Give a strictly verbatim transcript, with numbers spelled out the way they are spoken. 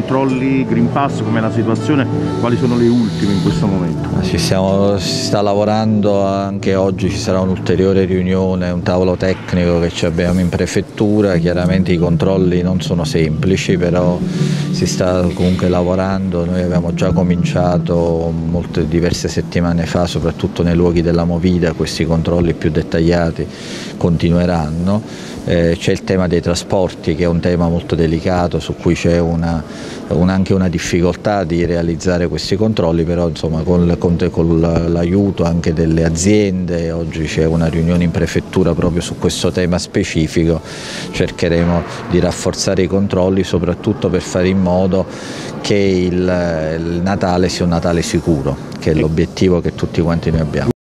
controlli, Green Pass, com'è la situazione, quali sono le ultime in questo momento? Ci stiamo, si sta lavorando, anche oggi ci sarà un'ulteriore riunione, un tavolo tecnico che ci abbiamo in prefettura. Chiaramente i controlli non sono semplici, però si sta comunque lavorando. Noi abbiamo già cominciato molte, diverse settimane fa, soprattutto nei luoghi della Movida, questi controlli più dettagliati continueranno. Eh, c'è il tema dei trasporti, che è un tema molto delicato, su cui c'è una, una, anche una difficoltà di realizzare questi controlli, però insomma con, con, con l'aiuto anche delle aziende, oggi c'è una riunione in prefettura proprio su questo tema specifico, cercheremo di rafforzare i controlli, soprattutto per fare in modo che il, il Natale sia un Natale sicuro, che è l'obiettivo che tutti quanti noi abbiamo.